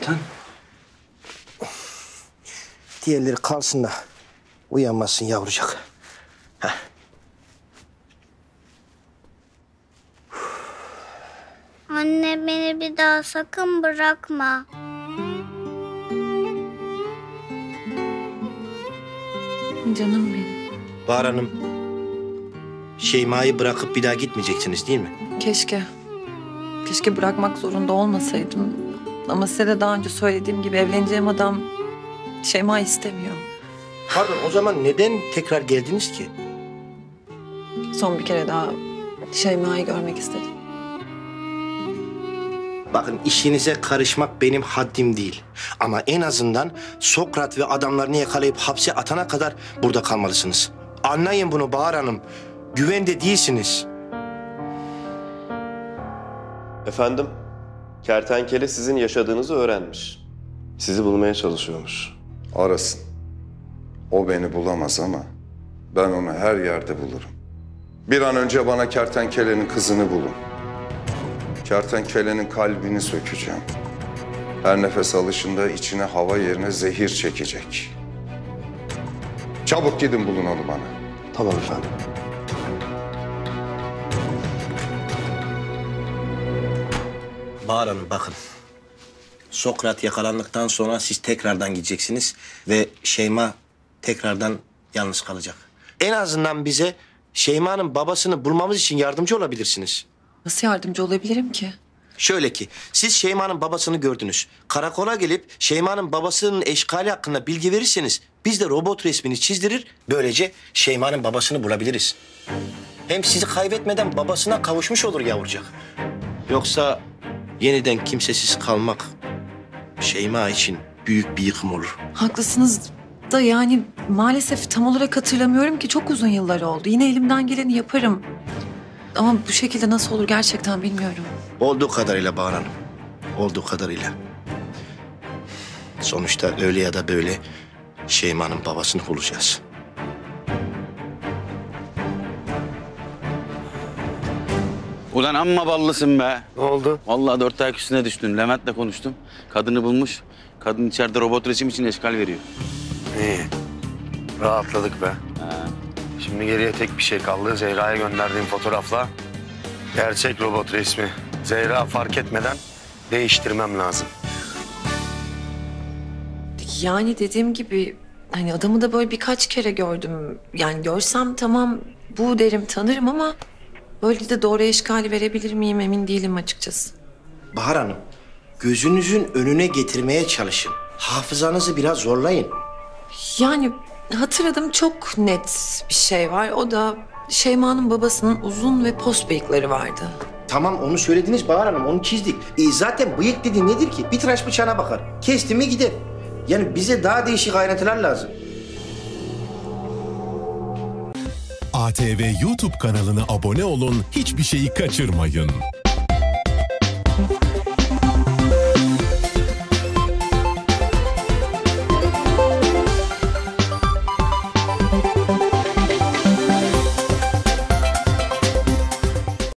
kaptan? Diğerleri kalsın da uyanmasın yavrucak. Heh. Anne beni bir daha sakın bırakma. Canım benim. Bahar Hanım, Şeyma'yı bırakıp bir daha gitmeyeceksiniz değil mi? Keşke. Keşke bırakmak zorunda olmasaydım. Ama size de daha önce söylediğim gibi evleneceğim adam Şeyma istemiyor. Pardon, o zaman neden tekrar geldiniz ki? Son bir kere daha Şeyma'yı görmek istedim. Bakın, işinize karışmak benim haddim değil. Ama en azından Sokrat ve adamlarını yakalayıp hapse atana kadar burada kalmalısınız. Anlayın bunu Bahar Hanım. Güvende değilsiniz. Efendim, kertenkele sizin yaşadığınızı öğrenmiş. Sizi bulmaya çalışıyormuş. Arasın. O beni bulamaz ama ben onu her yerde bulurum. Bir an önce bana kertenkelenin kızını bulun. Kertenkelenin kalbini sökeceğim. Her nefes alışında içine hava yerine zehir çekecek. Çabuk gidin bulun onu bana. Tamam efendim. Bahar Hanım bakın. Sokrat yakalandıktan sonra siz tekrardan gideceksiniz ve Şeyma tekrardan yalnız kalacak. En azından bize Şeyma'nın babasını bulmamız için yardımcı olabilirsiniz. Nasıl yardımcı olabilirim ki? Şöyle ki, siz Şeyma'nın babasını gördünüz. Karakola gelip Şeyma'nın babasının eşkali hakkında bilgi verirseniz biz de robot resmini çizdirir, böylece Şeyma'nın babasını bulabiliriz. Hem sizi kaybetmeden babasına kavuşmuş olur yavrucak. Yoksa yeniden kimsesiz kalmak Şeyma için büyük bir yıkım olur. Haklısınız da yani maalesef tam olarak hatırlamıyorum ki, çok uzun yıllar oldu. Yine elimden geleni yaparım. Ama bu şekilde nasıl olur gerçekten bilmiyorum. Olduğu kadarıyla Bahar Hanım, olduğu kadarıyla. Sonuçta öyle ya da böyle Şeyma'nın babasını bulacağız. Ulan amma ballısın be. Ne oldu? Vallahi 4 ayak üstüne düştün. Levent'le konuştum. Kadını bulmuş. Kadın içeride robot resim için eşkal veriyor. İyi. Rahatladık be. Şimdi geriye tek bir şey kaldı. Zehra'ya gönderdiğim fotoğrafla gerçek robot resmi. Zehra fark etmeden değiştirmem lazım. Yani dediğim gibi hani adamı da böyle birkaç kere gördüm. Yani görsem tamam bu derim, tanırım ama böyle de doğru eşkali verebilir miyim emin değilim açıkçası. Bahar Hanım, gözünüzün önüne getirmeye çalışın. Hafızanızı biraz zorlayın. Yani hatırladım, çok net bir şey var. O da Şeyma'nın babasının uzun ve pos bıyıkları vardı. Tamam, onu söylediniz Bahar Hanım, onu çizdik. Zaten bıyık dediğin nedir ki? Bir tıraş bıçağına bakar. Kesti mi gider. Yani bize daha değişik ayrıntılar lazım. ATV YouTube kanalına abone olun, hiçbir şeyi kaçırmayın.